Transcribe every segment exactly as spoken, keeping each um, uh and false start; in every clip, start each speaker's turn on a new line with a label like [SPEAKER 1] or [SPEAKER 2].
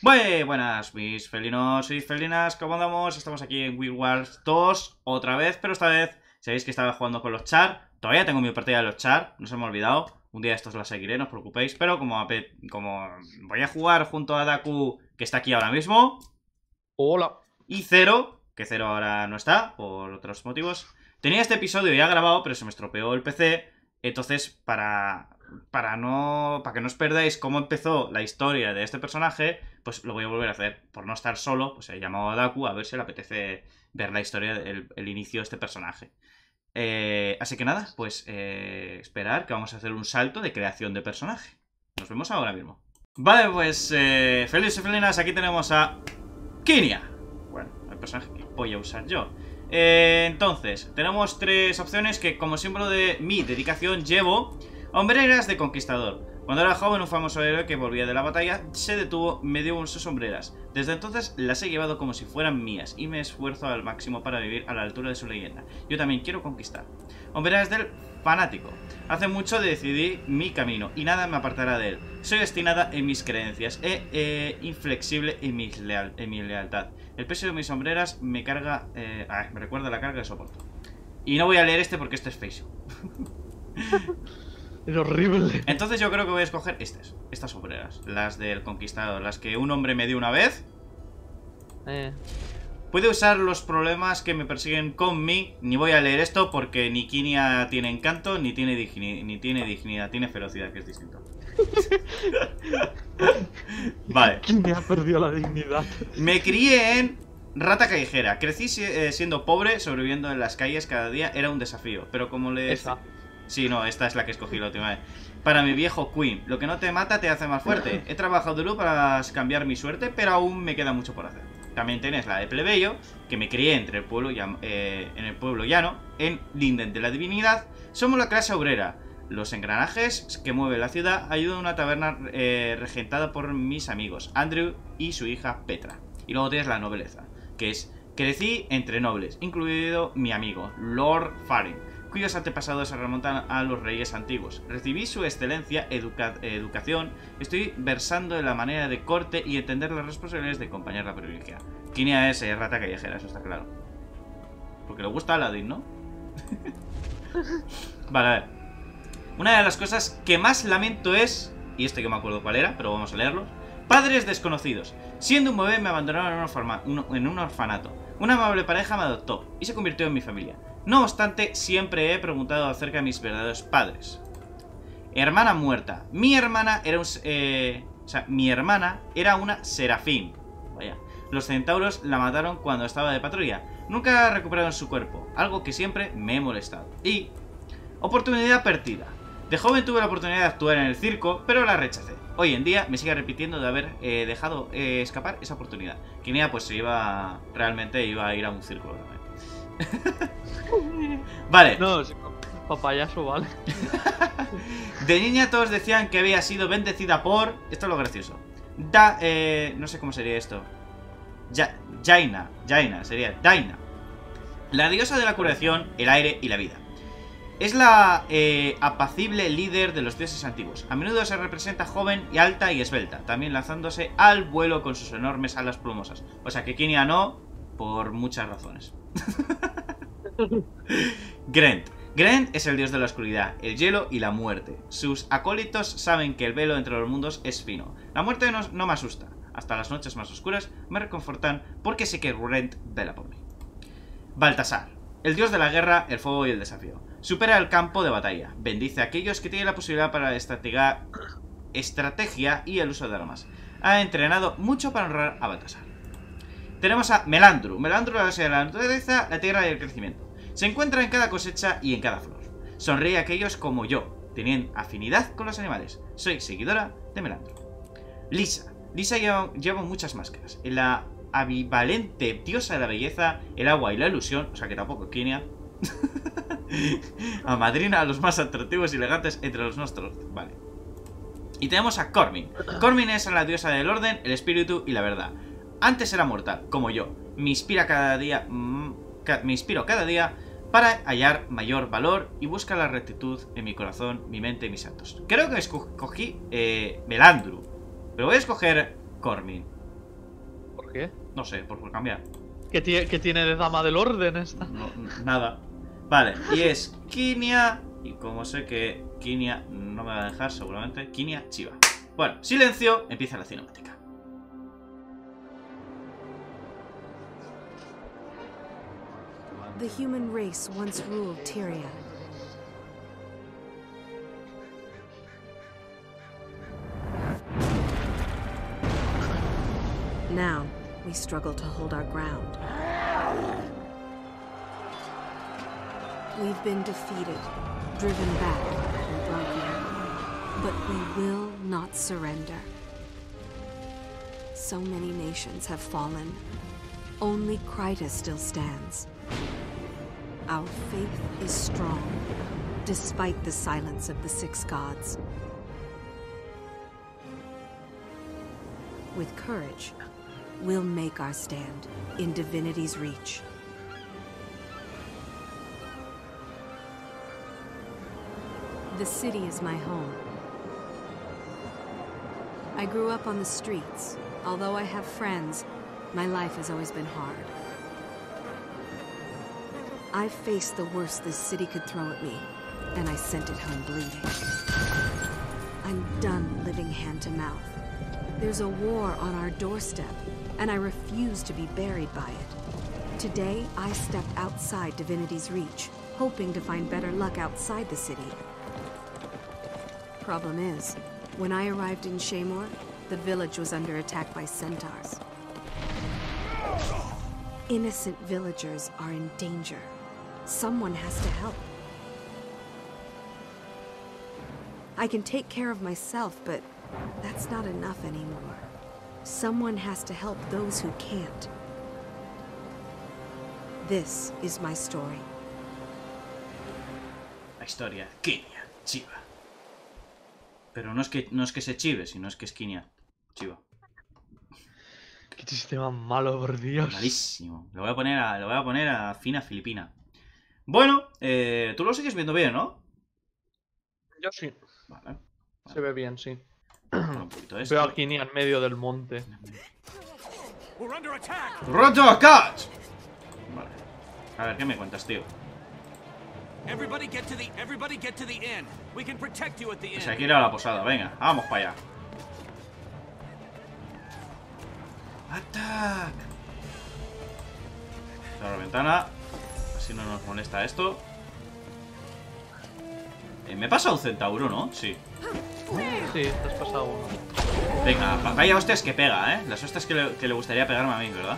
[SPEAKER 1] Muy buenas, mis felinos y felinas, ¿cómo andamos? Estamos aquí en Guild Wars dos otra vez, pero esta vez sabéis que estaba jugando con los char. Todavía tengo mi partida de los char, no se me ha olvidado. Un día estos la seguiré, no os preocupéis. Pero como, como voy a jugar junto a Daku, que está aquí ahora mismo,
[SPEAKER 2] Hola.
[SPEAKER 1] y Zero, que Zero ahora no está, por otros motivos. Tenía este episodio ya grabado, pero se me estropeó el P C. Entonces, para... Para no. Para que no os perdáis cómo empezó la historia de este personaje, pues lo voy a volver a hacer. Por no estar solo, pues he llamado a Daku a ver si le apetece ver la historia, el, el inicio de este personaje. Eh, así que nada, pues eh, esperar que vamos a hacer un salto de creación de personaje. Nos vemos ahora mismo. Vale, pues eh, felices y felinas, aquí tenemos a Kinia. Bueno, el personaje que voy a usar yo. Eh, entonces, tenemos tres opciones que como símbolo de mi dedicación llevo hombreras de conquistador. Cuando era joven, un famoso héroe que volvía de la batalla se detuvo, me dio sus sombreras. Desde entonces las he llevado como si fueran mías y me esfuerzo al máximo para vivir a la altura de su leyenda. Yo también quiero conquistar. Hombreras del fanático. Hace mucho decidí mi camino y nada me apartará de él. Soy destinada en mis creencias e eh, inflexible en, mis leal en mi lealtad. El peso de mis sombreras me carga... Eh, ah, me recuerda la carga de soporte. Y no voy a leer este porque este es feo.
[SPEAKER 2] Es horrible.
[SPEAKER 1] Entonces yo creo que voy a escoger estas, estas sombreras, las del conquistador, las que un hombre me dio una vez.
[SPEAKER 2] Eh.
[SPEAKER 1] Puede usar los problemas que me persiguen con mí. Ni voy a leer esto porque ni Kinia tiene encanto, ni tiene, digni ni tiene dignidad, tiene ferocidad, que es distinto. Vale.
[SPEAKER 2] Kinia perdió la dignidad.
[SPEAKER 1] Me crié en rata callejera. Crecí eh, siendo pobre, sobreviviendo en las calles cada día. Era un desafío, pero como le...
[SPEAKER 2] Esa.
[SPEAKER 1] Sí, no, esta es la que escogí la última vez. Para mi viejo Queen, lo que no te mata te hace más fuerte. He trabajado duro para cambiar mi suerte, pero aún me queda mucho por hacer. También tenés la de plebeyo, que me crié entre el pueblo eh, en el pueblo llano, en Linden de la Divinidad. Somos la clase obrera. Los engranajes que mueve la ciudad ayudan a una taberna eh, regentada por mis amigos, Andrew y su hija Petra. Y luego tienes la nobleza, que es: crecí entre nobles, incluido mi amigo, Lord Farin, cuyos antepasados se remontan a los reyes antiguos. Recibí su excelencia, educa educación, estoy versando en la manera de corte y entender las responsabilidades de acompañar la privilegia. Kinia es eh, rata callejera, eso está claro. Porque le gusta Aladdin, ¿no? Vale, a ver. Una de las cosas que más lamento es, y este que me acuerdo cuál era, pero vamos a leerlo: padres desconocidos. Siendo un bebé me abandonaron en un, orfana un, en un orfanato. Una amable pareja me adoptó y se convirtió en mi familia. No obstante, siempre he preguntado acerca de mis verdaderos padres. Hermana muerta. Mi hermana era un... Eh, o sea, mi hermana era una serafín. Vaya. Los centauros la mataron cuando estaba de patrulla. Nunca recuperaron su cuerpo, algo que siempre me he molestado. Y... oportunidad perdida. De joven tuve la oportunidad de actuar en el circo, pero la rechacé. Hoy en día me sigue repitiendo de haber eh, dejado eh, escapar esa oportunidad. Kinia pues se iba... realmente iba a ir a un circo, ¿verdad? Vale.
[SPEAKER 2] No, si papayaso, vale.
[SPEAKER 1] De niña todos decían que había sido bendecida por... Esto es lo gracioso. Da... Eh, no sé cómo sería esto. Ya, Jaina. Jaina, sería Daina. La diosa de la curación, el aire y la vida. Es la eh, apacible líder de los dioses antiguos. A menudo se representa joven y alta y esbelta, también lanzándose al vuelo con sus enormes alas plumosas. O sea que Kinia no, por muchas razones. Grant. Grant es el dios de la oscuridad, el hielo y la muerte. Sus acólitos saben que el velo entre los mundos es fino. La muerte no, no me asusta. Hasta las noches más oscuras me reconfortan porque sé que Grant vela por mí. Baltasar. El dios de la guerra, el fuego y el desafío. Supera el campo de batalla. Bendice a aquellos que tienen la posibilidad para la estrategia y el uso de armas. Ha entrenado mucho para honrar a Baltasar. Tenemos a Melandru. Melandru, la base de la naturaleza, la tierra y el crecimiento. Se encuentra en cada cosecha y en cada flor. Sonríe a aquellos como yo, tienen afinidad con los animales. Soy seguidora de Melandru. Lisa. Lisa lleva, lleva muchas máscaras. En la ambivalente diosa de la belleza, el agua y la ilusión, o sea que tampoco Kinia. Amadrina a los más atractivos y elegantes entre los nuestros. Vale. Y tenemos a Cormin. Cormin es la diosa del orden, el espíritu y la verdad. Antes era mortal, como yo. Me inspira cada día... Mmm, ca me inspiro cada día para hallar mayor valor y busca la rectitud en mi corazón, mi mente y mis actos. Creo que escogí eh, Melandru, pero voy a escoger Cormin.
[SPEAKER 2] qué?
[SPEAKER 1] No sé, por cambiar.
[SPEAKER 2] ¿Qué, tie ¿Qué tiene de dama del orden esta?
[SPEAKER 1] No, nada. Vale, y es Kinya. Y como sé que Kinya no me va a dejar, seguramente, Kinya Chiba. Bueno, silencio, empieza la cinemática.
[SPEAKER 3] The human race once ruled Tyria. Now, we struggle to hold our ground. We've been defeated, driven back, and broken. But we will not surrender. So many nations have fallen. Only Kryta still stands. Our faith is strong, despite the silence of the Six Gods. With courage, we'll make our stand in Divinity's reach. The city is my home. I grew up on the streets. Although I have friends, my life has always been hard. I've faced the worst this city could throw at me, and I sent it home bleeding. I'm done living hand to mouth. There's a war on our doorstep, and I refuse to be buried by it. Today, I stepped outside Divinity's reach, hoping to find better luck outside the city. Problem is, when I arrived in Shaemor, the village was under attack by centaurs. Innocent villagers are in danger. Someone has to help. I can take care of myself, but that's not enough anymore. Someone has to help those who can't. This is my story.
[SPEAKER 1] La historia, Kinya Chiba. Pero no es que no es que se chive, sino es que es Kinya Chiba.
[SPEAKER 2] Qué sistema malo, por Dios.
[SPEAKER 1] Malísimo. Lo voy a poner a, lo voy a poner a fina filipina. Bueno, eh, tú lo sigues viendo bien, ¿no?
[SPEAKER 2] Yo sí.
[SPEAKER 1] Vale. Vale.
[SPEAKER 2] Se ve bien, sí.
[SPEAKER 1] Un poquito esto.
[SPEAKER 2] Veo a Kinya en medio del monte.
[SPEAKER 1] ¡Roto a Cat! Vale. A ver, ¿qué me cuentas, tío?
[SPEAKER 4] Everybody get to the everybody get to the inn. We can protect you at the inn.
[SPEAKER 1] Pues hay que ir a la posada, venga, vamos para allá. ¡Atac! Cierro la ventana. Así no nos molesta esto. Eh, me he pasado un centauro, ¿no? Sí.
[SPEAKER 2] Sí, te has pasado uno.
[SPEAKER 1] Venga, vaya hostias que pega, ¿eh? Las hostias que le, que le gustaría pegarme a mí, ¿verdad?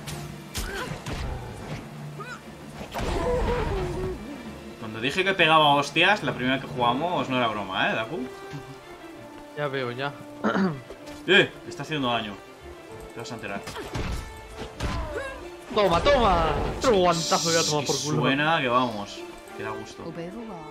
[SPEAKER 1] Cuando dije que pegaba hostias, la primera que jugamos no era broma, ¿eh, Daku?
[SPEAKER 2] Ya veo, ya.
[SPEAKER 1] ¡Eh! Le está haciendo daño. Te vas a enterar.
[SPEAKER 2] ¡Toma, toma! Otro guantazo ya toma por culo.
[SPEAKER 1] Suena que vamos. Que da gusto.
[SPEAKER 5] Obey the law.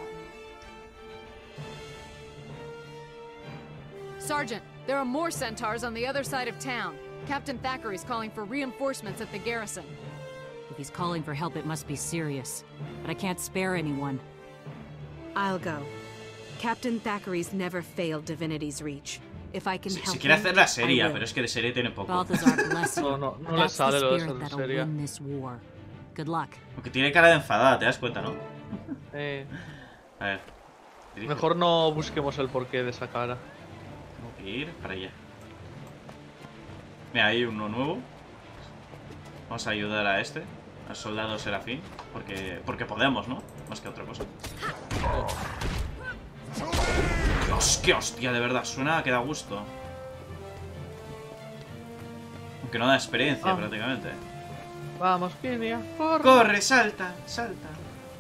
[SPEAKER 5] Sergeant, there are more centaurs on the other side of town. Captain Thackeray's calling for reinforcements at the garrison.
[SPEAKER 6] If he's calling for help, it must be serious. But I can't spare anyone.
[SPEAKER 3] I'll go. Captain Thackeray's never failed Divinity's reach. If I can
[SPEAKER 1] Si,
[SPEAKER 3] help
[SPEAKER 1] si quiere
[SPEAKER 3] him,
[SPEAKER 1] hacer la
[SPEAKER 3] I
[SPEAKER 1] serie,
[SPEAKER 3] will.
[SPEAKER 1] pero es que de serie tiene poco.
[SPEAKER 6] Balthazar bless you.
[SPEAKER 2] No, no, no le
[SPEAKER 6] That's the
[SPEAKER 2] sale lo de
[SPEAKER 6] spirit
[SPEAKER 2] ser
[SPEAKER 6] that'll
[SPEAKER 2] seria.
[SPEAKER 6] win this war. Good luck.
[SPEAKER 1] Aunque tiene cara de enfadada, te das cuenta, ¿no?
[SPEAKER 2] Eh,
[SPEAKER 1] A ver. dirige.
[SPEAKER 2] mejor no busquemos el porqué de esa cara.
[SPEAKER 1] Tengo que ir para allá. Mira, hay uno nuevo. Vamos a ayudar a este, al soldado Serafín, porque porque podemos, ¿no? Más que otra cosa. Dios, qué hostia, de verdad, suena que da gusto. Aunque no da experiencia,
[SPEAKER 2] Ah.
[SPEAKER 1] prácticamente.
[SPEAKER 2] Vamos, Kinya, corre.
[SPEAKER 1] Corre, salta, salta.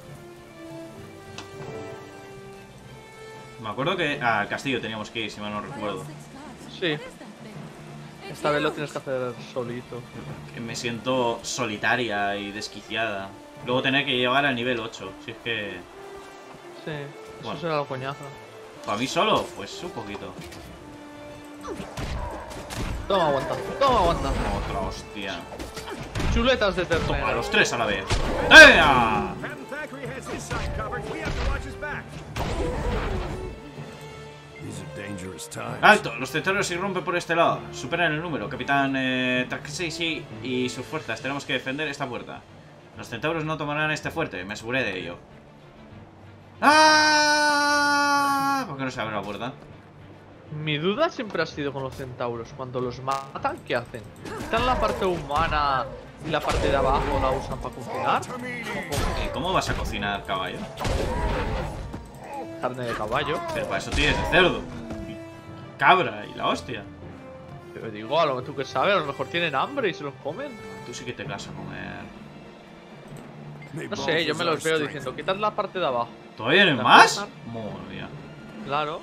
[SPEAKER 1] Me acuerdo que ah, al castillo teníamos que ir, si mal no recuerdo.
[SPEAKER 2] Sí. Esta vez lo tienes que hacer solito.
[SPEAKER 1] Que me siento solitaria y desquiciada. Luego tener que llegar al nivel ocho. Si es que...
[SPEAKER 2] Sí, eso
[SPEAKER 1] Bueno.
[SPEAKER 2] será lo coñazo.
[SPEAKER 1] ¿Para mí solo? Pues un poquito.
[SPEAKER 2] Toma, aguanta. Toma, aguanta.
[SPEAKER 1] Otra hostia.
[SPEAKER 2] Chuletas de
[SPEAKER 1] Toma,
[SPEAKER 2] ternera.
[SPEAKER 1] los tres a la vez. ¡Ea!
[SPEAKER 4] Captain Thackeray has his side covered. We have to watch his back.
[SPEAKER 7] These are
[SPEAKER 1] ¡Alto! Los centauros irrumpen por este lado. Superan el número. Capitán eh, Takeshi y sus fuerzas. Tenemos que defender esta puerta. Los centauros no tomarán este fuerte. Me aseguré de ello. ¡Ah! ¿Por qué no se abre la puerta?
[SPEAKER 2] Mi duda siempre ha sido con los centauros. Cuando los matan, ¿qué hacen? ¿Quitan la parte humana y la parte de abajo la usan para cocinar?
[SPEAKER 1] ¿Y cómo vas a cocinar caballo?
[SPEAKER 2] Carne de caballo.
[SPEAKER 1] Pero para eso tienes de cerdo. Cabra y la hostia.
[SPEAKER 2] Pero digo, a lo que tú que sabes, a lo mejor tienen hambre y se los comen.
[SPEAKER 1] Tú sí que te vas a comer.
[SPEAKER 2] No sé, yo me los veo diciendo, quitad la parte de abajo.
[SPEAKER 1] ¿Todavía no hay
[SPEAKER 2] ¿La
[SPEAKER 1] más?
[SPEAKER 2] cortan?
[SPEAKER 1] Madre mía.
[SPEAKER 2] Claro.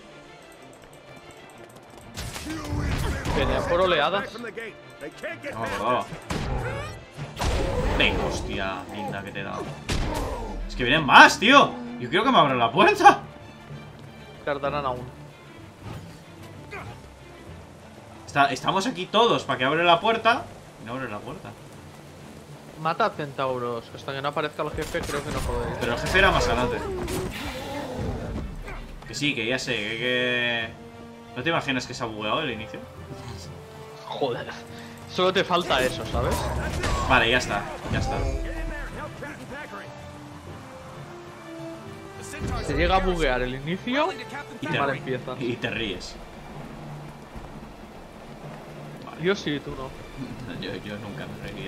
[SPEAKER 2] Venían por oleadas.
[SPEAKER 1] No me acordaba. Venga, hostia, linda que te he dado. Es que vienen más, tío. Yo quiero que me abran la puerta.
[SPEAKER 2] Tardarán aún.
[SPEAKER 1] Está, estamos aquí todos para que abra la puerta. Y no abre la puerta.
[SPEAKER 2] Mata a centauros. Hasta que no aparezca el jefe, creo que no podéis.
[SPEAKER 1] Pero el jefe era más adelante. Que sí, que ya sé, que... que... ¿No te imaginas que se ha bugueado el inicio?
[SPEAKER 2] Joder. Solo te falta eso, ¿sabes?
[SPEAKER 1] Vale, ya está, ya está.
[SPEAKER 2] Se llega a buguear el inicio
[SPEAKER 1] Y
[SPEAKER 2] y
[SPEAKER 1] te,
[SPEAKER 2] mal empieza.
[SPEAKER 1] y te ríes.
[SPEAKER 2] Yo sí, tú no.
[SPEAKER 1] Yo, yo nunca me reiría.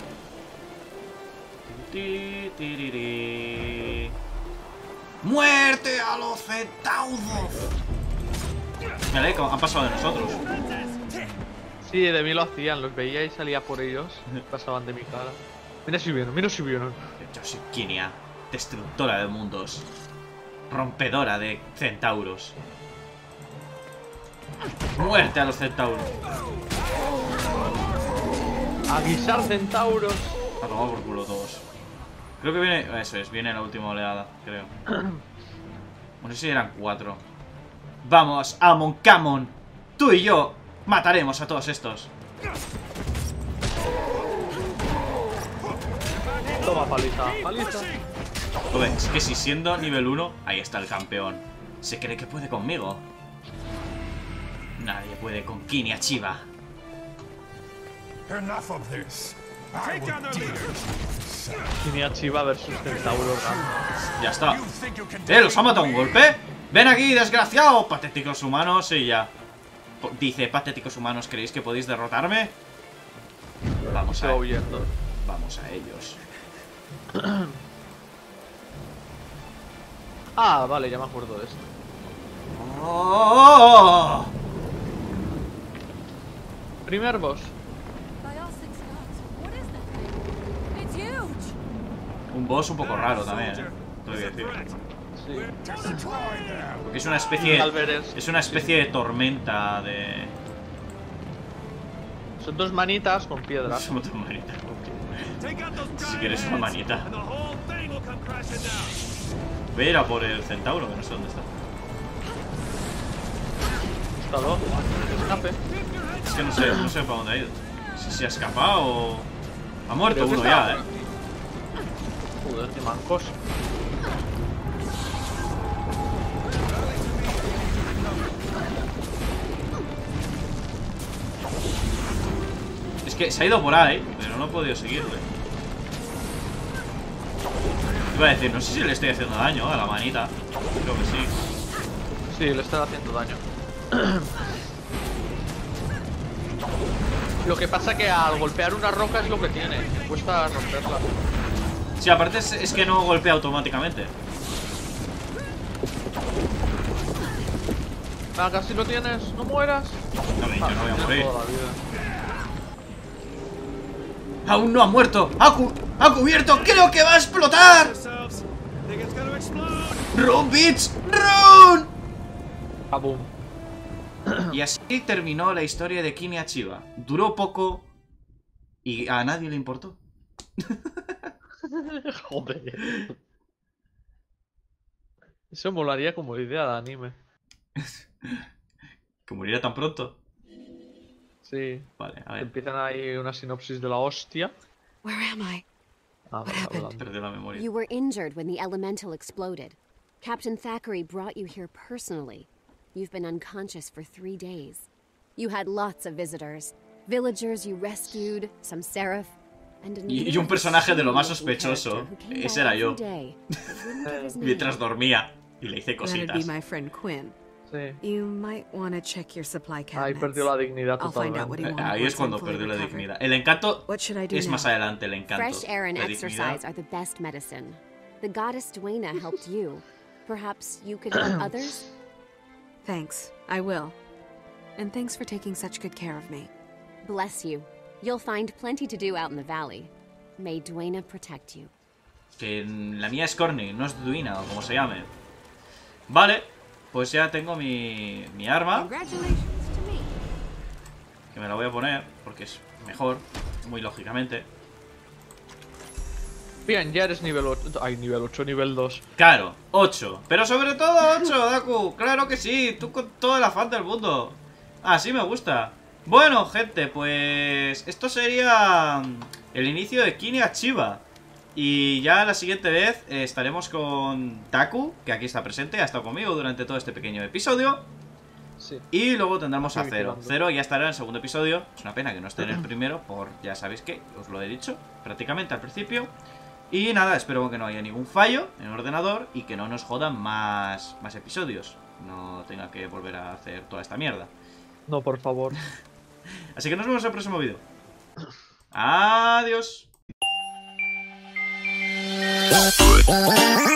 [SPEAKER 1] Ti, tiriri. ¡Muerte a los centauros! Mira, han pasado de nosotros.
[SPEAKER 2] Sí, de mí lo hacían. Los veía y salía por ellos. Pasaban de mi cara. Mira si vieron, mira si vieron.
[SPEAKER 1] Yo soy Kinia, destructora de mundos. Rompedora de centauros. ¡Muerte a los centauros!
[SPEAKER 2] A guisar centauros.
[SPEAKER 1] A tomar por culo todos. Creo que viene... Eso es, viene la última oleada, creo. No sé si eran cuatro. Vamos, Amon Camon. Tú y yo mataremos a todos estos.
[SPEAKER 2] Toma paliza, paliza.
[SPEAKER 1] Joder, es que si siendo nivel uno, ahí está el campeón. Se cree que puede conmigo. Nadie puede con Kinia Chiba.
[SPEAKER 7] Enough of this.
[SPEAKER 2] Kinia Chiba versus Centauro Ram.
[SPEAKER 1] Ya está. ¿Eh? ¿Los ha matado un golpe? ¡Ven aquí, desgraciado! Patéticos humanos y ya. Po- Dice, patéticos humanos, ¿creéis que podéis derrotarme? Vamos
[SPEAKER 2] Se
[SPEAKER 1] a
[SPEAKER 2] va huyendo.
[SPEAKER 1] Vamos a ellos.
[SPEAKER 2] Ah, vale, ya me acuerdo de esto.
[SPEAKER 1] ¡Oh!
[SPEAKER 2] Primer boss.
[SPEAKER 5] By all six gods, what is that thing? It's huge!
[SPEAKER 1] Un boss un poco raro también, ¿eh? Tengo que decir.
[SPEAKER 2] Sí.
[SPEAKER 1] Porque es una especie...
[SPEAKER 2] Alberes.
[SPEAKER 1] Es una especie de tormenta de...
[SPEAKER 2] Son dos manitas con piedras.
[SPEAKER 1] Somos dos manitas. Si quieres una manita. Voy a ir a por el centauro, que no sé dónde está.
[SPEAKER 2] Búscalo. Escape.
[SPEAKER 1] Es que no sé, no sé para dónde ha ido. Si se ha escapado o... Ha muerto
[SPEAKER 2] Creo que
[SPEAKER 1] uno
[SPEAKER 2] está-
[SPEAKER 1] ya, eh.
[SPEAKER 2] Joder, qué mancos.
[SPEAKER 1] Es que se ha ido por ahí, pero no he podido seguirle. Iba a decir, no sé si le estoy haciendo daño a la manita. Creo que sí.
[SPEAKER 2] Sí, le están haciendo daño. Lo que pasa que al golpear una roca es lo que tiene. Cuesta romperla.
[SPEAKER 1] Sí, aparte es, es que no golpea automáticamente.
[SPEAKER 2] Ah, casi lo tienes. No mueras.
[SPEAKER 1] No, me- yo
[SPEAKER 2] Ah,
[SPEAKER 1] no voy a
[SPEAKER 2] tienes
[SPEAKER 1] morir.
[SPEAKER 2] toda la vida.
[SPEAKER 1] ¡Aún no ha muerto! ¡Ha, cu- ha cubierto! ¡Creo que va a explotar! ¡Run, bitch! ¡Run!
[SPEAKER 2] Kabum.
[SPEAKER 1] Y así terminó la historia de Kinia Chiba. Duró poco y a nadie le importó.
[SPEAKER 2] Joder. Eso molaría como idea de anime.
[SPEAKER 1] ¿Que muriera tan pronto?
[SPEAKER 2] Sí.
[SPEAKER 1] Vale, a ver.
[SPEAKER 2] Empiezan ahí una sinopsis de la hostia.
[SPEAKER 3] Where am I?
[SPEAKER 2] Ah, vale,
[SPEAKER 3] happened?
[SPEAKER 2] hablando.
[SPEAKER 1] Perdió la memoria.
[SPEAKER 8] You were injured when the elemental exploded. Captain Thackeray brought you here personally.
[SPEAKER 3] You've been unconscious for three days. You had lots of visitors. Villagers you rescued, some seraph, and an
[SPEAKER 1] Y, y un personaje de lo más
[SPEAKER 3] evil-looking
[SPEAKER 1] sospechoso.
[SPEAKER 3] character who came
[SPEAKER 1] Ese
[SPEAKER 3] by
[SPEAKER 1] era yo.
[SPEAKER 3] every day, but wouldn't give his name.
[SPEAKER 1] Mientras dormía. Y le hice
[SPEAKER 3] That'd be
[SPEAKER 1] cositas.
[SPEAKER 3] my friend Quinn.
[SPEAKER 2] Sí.
[SPEAKER 3] You might want to check your supply
[SPEAKER 2] Ahí
[SPEAKER 3] cabinets.
[SPEAKER 2] perdió la dignidad
[SPEAKER 3] I'll find out what
[SPEAKER 2] totalmente.
[SPEAKER 3] he
[SPEAKER 1] Eh,
[SPEAKER 3] wanted
[SPEAKER 1] Ahí es
[SPEAKER 3] once
[SPEAKER 1] cuando
[SPEAKER 3] I'm fully
[SPEAKER 1] perdió la
[SPEAKER 3] recovered.
[SPEAKER 1] dignidad. El encanto
[SPEAKER 3] What should I do
[SPEAKER 1] es
[SPEAKER 3] now?
[SPEAKER 1] más adelante, el encanto.
[SPEAKER 3] Fresh air and
[SPEAKER 1] La dignidad.
[SPEAKER 3] exercise are the best medicine. The goddess Dwayna helped you. Perhaps you could help others? Thanks, I will. And thanks for taking such good care of me. Bless you. You'll find plenty to do out in the valley. May Dwayna protect you.
[SPEAKER 1] Que la mía es Corny, no es Duina o como se llame. Vale, pues ya tengo mi, mi arma.
[SPEAKER 3] Congratulations to me.
[SPEAKER 1] Que me la voy a poner porque es mejor, muy lógicamente.
[SPEAKER 2] Bien, ya eres nivel ocho. Ay, nivel ocho, nivel dos.
[SPEAKER 1] Claro, ocho. Pero sobre todo ocho, Daku. Claro que sí, tú con todo el afán del mundo. Así me gusta. Bueno, gente, pues esto sería el inicio de Kini Chiba. Y ya la siguiente vez eh, estaremos con Taku, que aquí está presente, ha estado conmigo durante todo este pequeño episodio.
[SPEAKER 2] Sí.
[SPEAKER 1] Y luego tendremos a
[SPEAKER 2] Estoy
[SPEAKER 1] Zero.
[SPEAKER 2] vigilando.
[SPEAKER 1] Zero ya estará en el segundo episodio. Es una pena que no esté en el primero, por ya sabéis que os lo he dicho prácticamente al principio. Y nada, espero que no haya ningún fallo en el ordenador y que no nos jodan más, más episodios. No tenga que volver a hacer toda esta mierda.
[SPEAKER 2] No, por favor.
[SPEAKER 1] Así que nos vemos en el próximo vídeo. Adiós.